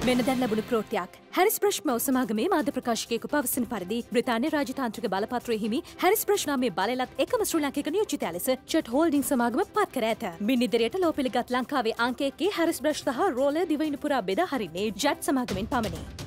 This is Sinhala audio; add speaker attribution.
Speaker 1: මෙන්න දැන් ලැබුණු ප්‍රෝත්‍යක්. හැරිස් බ්‍රෂ් මව සමාගමේ මාධ්‍ය ප්‍රකාශකයෙකු පවසන පරිදි බ්‍රිතාන්‍ය රාජතාන්ත්‍රික බලපත්‍රයේ හිමි හැරිස් බ්‍රෂ් නාමයේ බලයලත් එකම ශ්‍රී ලාංකික නියෝජිතයා ලෙස චට් හෝල්ඩින් සමාගම පත් කර ඇත. මින් ඉදිරියට ලෝ පිළිගත් ලංකාවේ අංක 1 හැරිස් බ්‍රෂ් සහ රෝලර් දිවයින පුරා බෙදා හරින්නේ ජැට් සමාගමෙන් පමණි.